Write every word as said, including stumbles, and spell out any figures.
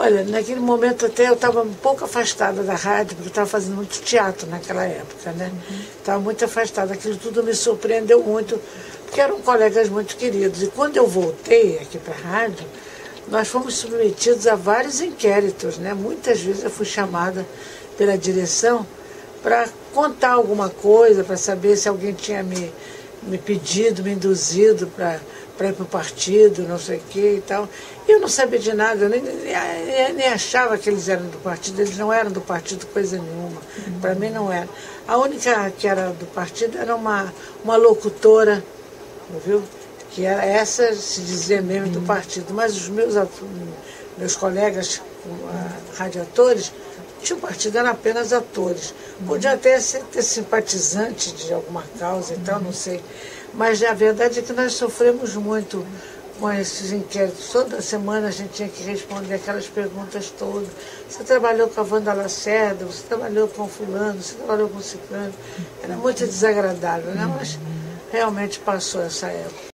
Olha, naquele momento até eu estava um pouco afastada da rádio, porque eu estava fazendo muito teatro naquela época, né? Estava uhum. muito afastada, aquilo tudo me surpreendeu muito, porque eram colegas muito queridos. E quando eu voltei aqui para a rádio, nós fomos submetidos a vários inquéritos, né? Muitas vezes eu fui chamada pela direção para contar alguma coisa, para saber se alguém tinha me, me pedido, me induzido para para ir para o partido, não sei o que e tal. E eu não sabia de nada, eu nem, nem, nem achava que eles eram do partido, eles não eram do partido coisa nenhuma, uhum. para mim não era. A única que era do partido era uma, uma locutora, viu? Que era essa, se dizia mesmo, do partido, mas os meus, meus colegas uh, radiatores tinham partido, eram apenas atores. Podia até ser ter simpatizante de alguma causa e tal, não sei. Mas a verdade é que nós sofremos muito com esses inquéritos. Toda semana a gente tinha que responder aquelas perguntas todas. Você trabalhou com a Wanda Lacerda, você trabalhou com o fulano, você trabalhou com o ciclano. Era muito desagradável, né? Mas realmente passou essa época.